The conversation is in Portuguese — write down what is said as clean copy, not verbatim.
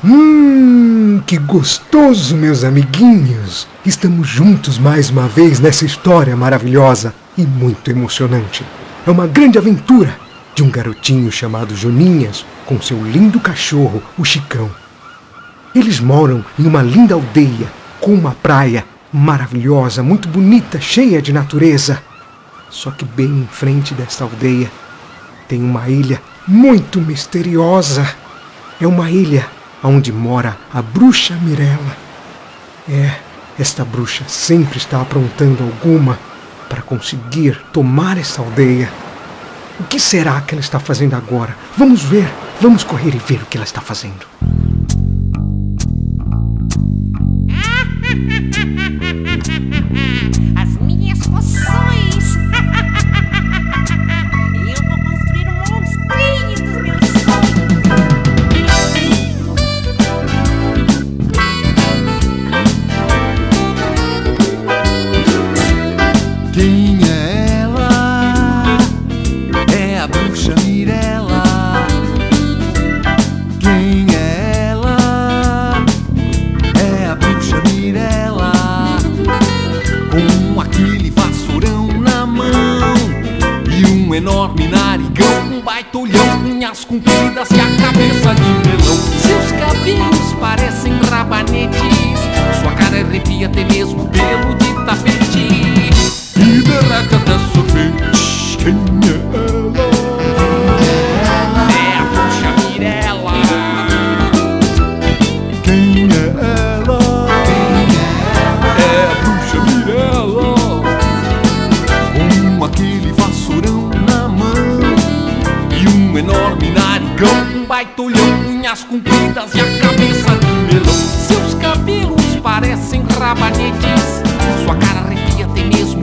Que gostoso, meus amiguinhos! Estamos juntos mais uma vez nessa história maravilhosa e muito emocionante. É uma grande aventura de um garotinho chamado Joninhas com seu lindo cachorro, o Chicão. Eles moram em uma linda aldeia com uma praia maravilhosa, muito bonita, cheia de natureza. Só que bem em frente desta aldeia tem uma ilha muito misteriosa. É uma ilha onde mora a bruxa Mirella. Esta bruxa sempre está aprontando alguma para conseguir tomar essa aldeia. O que será que ela está fazendo agora? Vamos ver, vamos correr e ver o que ela está fazendo. As minhas poções. Eu vou construir um monstrinho dos meus sonhos. Quem é ela? É a bruxa Mirella. Quem é ela? É a bruxa Mirella. Com aquele vassourão na mão e um enorme narigão, um baitolhão, unhas compridas e a cabeça de melão. Seus cabelos parecem rabanetes, Sua cara arrepia até mesmo pelo de tapete e derrete até sorvete. Quem é ela? é a bruxa Mirella. Quem é ela? É a bruxa Mirella. Com aquele vassourão na mão e um enorme narigão, um baitolhão, unhas compridas e a cabeça de melão. Seus cabelos parecem rabanetes, Sua cara arrepia até mesmo